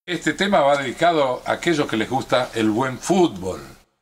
Este tema va dedicado a aquellos que les gusta el buen fútbol.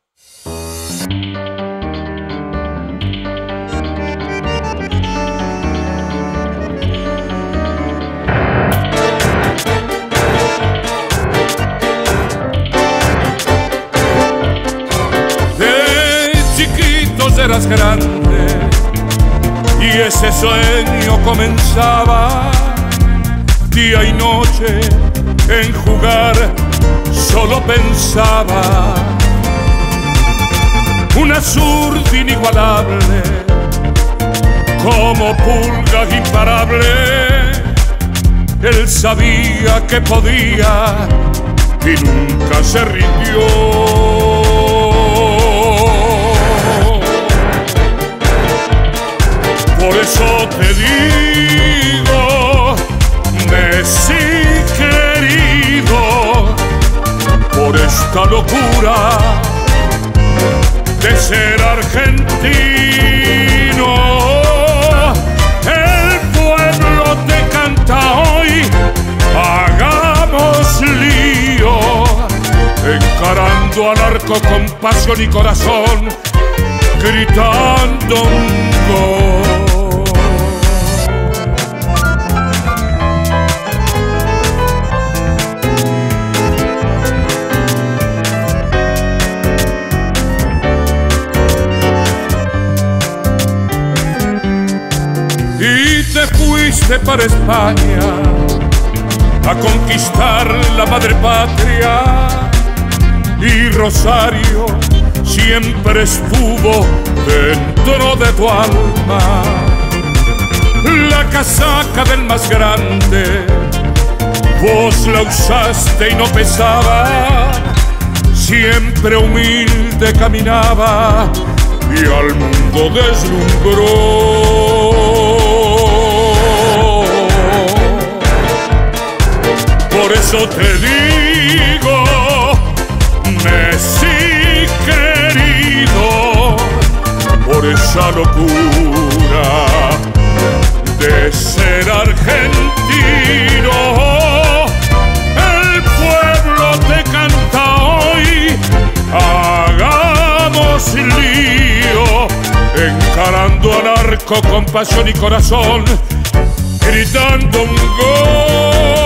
De chiquitos eras grande y ese sueño comenzaba. Día y noche en jugar solo pensaba. Una zurda inigualable, como pulga imparable. Él sabía que podía y nunca se rindió. Por eso te digo, Messi querido, por esta locura de ser argentino, el pueblo te canta hoy, hagamos lío, encarando al arco con pasión y corazón, gritando un gol. Y te fuiste para España a conquistar la madre patria, y Rosario siempre estuvo dentro de tu alma. La casaca del más grande vos la usaste y no pesaba, siempre humilde caminaba y al mundo deslumbró. Por eso te digo, Messi querido, por esa locura de ser argentino, el pueblo te canta hoy, hagamos lío, encarando al arco con pasión y corazón, gritando un gol.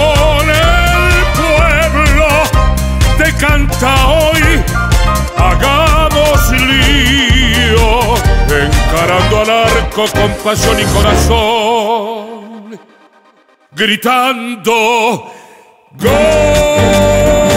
Te canta hoy, hagamos lío, encarando al arco con pasión y corazón, gritando gol.